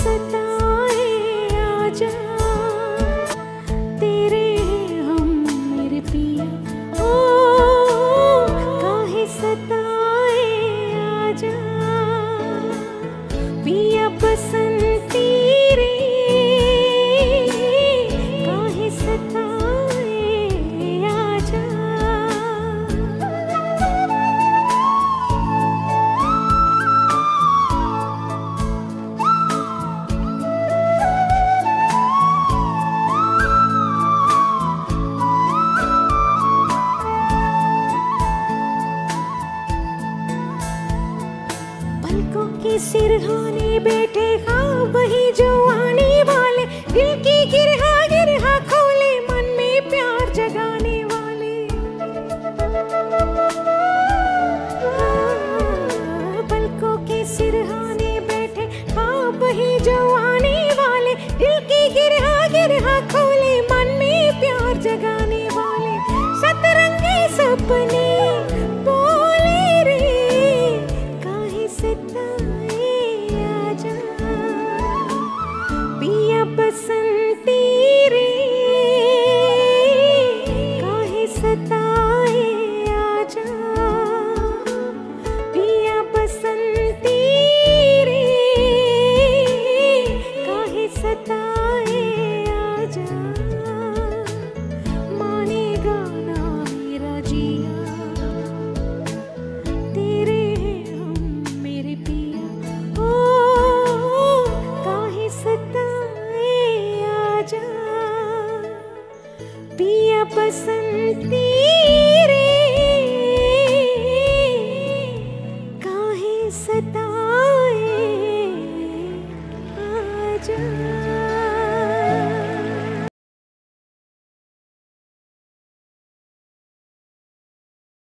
सताए आजा, तेरे हम मेरे पिया, ओ काहे सताए आजा, पिया बसंती रे काहे सताए आजा। पलकों के सिरहाने बैठे हाँ वही जो आने वाले, दिल की गिरहा गिरहा खोले मन में प्यार जगाने वाले। पलकों के सिरहाने बैठे हाँ वही जो आने वाले, दिल की गिरहा गिरहा खोले मन में प्यार जगाने वाले। सतरंगी सपने बोले रे काहे सताए आजा, पिया बसंती रे काहे सताए आजा, पिया बसंती रे काहे सताए आजा। मानेगा ना मेरा जिया, तेरे हम मेरे पिया, ओ काहे सताए आजा, पिया बसंती रे काहे सताए आजा।